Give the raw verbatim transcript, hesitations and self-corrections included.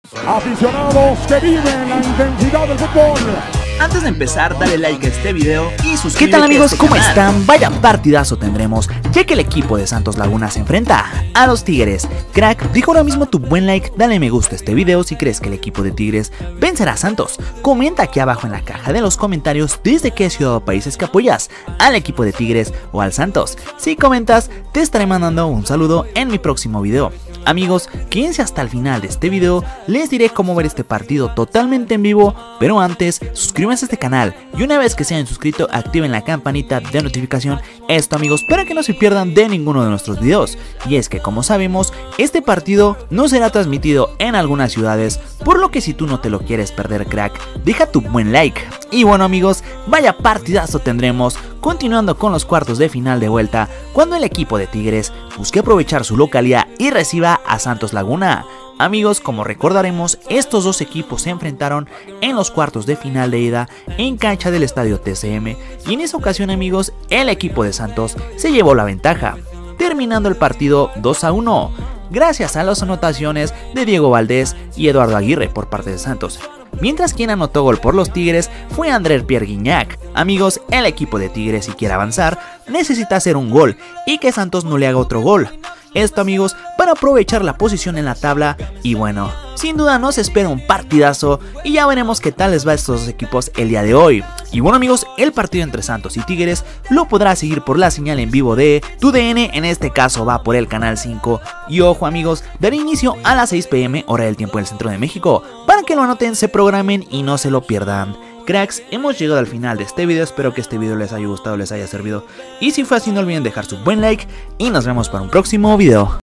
Aficionados que viven la intensidad del fútbol. Antes de empezar, dale like a este video y suscríbete. ¿Qué tal, amigos? a este ¿Cómo canal. están? Vaya partidazo tendremos, ya que el equipo de Santos Laguna se enfrenta a los Tigres. Crack, deja ahora mismo tu buen like, dale me gusta a este video si crees que el equipo de Tigres vencerá a Santos. Comenta aquí abajo en la caja de los comentarios desde qué ciudad o países que apoyas, al equipo de Tigres o al Santos. Si comentas, te estaré mandando un saludo en mi próximo video. Amigos, quédense hasta el final de este video, les diré cómo ver este partido totalmente en vivo, pero antes, suscríbanse a este canal y una vez que se hayan suscrito, activen la campanita de notificación, esto amigos, para que no se pierdan de ninguno de nuestros videos. Y es que como sabemos, este partido no será transmitido en algunas ciudades, por lo que si tú no te lo quieres perder, crack, deja tu buen like. Y bueno amigos, vaya partidazo tendremos, continuando con los cuartos de final de vuelta, cuando el equipo de Tigres busque aprovechar su localía y reciba a Santos Laguna. Amigos, como recordaremos, estos dos equipos se enfrentaron en los cuartos de final de ida en cancha del estadio T C M, y en esa ocasión amigos, el equipo de Santos se llevó la ventaja, terminando el partido dos a uno, gracias a las anotaciones de Diego Valdés y Eduardo Aguirre por parte de Santos. Mientras quien anotó gol por los Tigres fue André Pierre Guignac. Amigos, el equipo de Tigres, si quiere avanzar, necesita hacer un gol y que Santos no le haga otro gol. Esto amigos, para aprovechar la posición en la tabla, y bueno, sin duda nos espera un partidazo y ya veremos qué tal les va a estos dos equipos el día de hoy. Y bueno amigos, el partido entre Santos y Tigres lo podrás seguir por la señal en vivo de tu D N, en este caso va por el canal cinco. Y ojo amigos, dará inicio a las seis p m hora del tiempo del centro de México, para que lo anoten, se programen y no se lo pierdan. Cracks, hemos llegado al final de este video, espero que este video les haya gustado, les haya servido, y si fue así no olviden dejar su buen like y nos vemos para un próximo video.